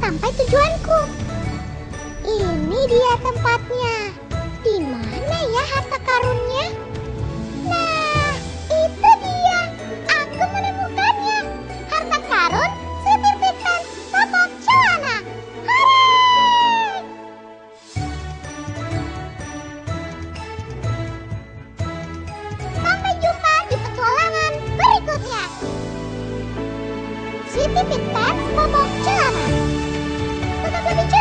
sampai tujuanku. Ini dia tempatnya. Di mana ya harta karunnya? Nah, itu dia. Aku menemukannya. Harta karun Siti Fitness Popok Celana. Hore! Sampai jumpa di petualangan berikutnya. Siti Fitness Popok Celana. Tetap lebih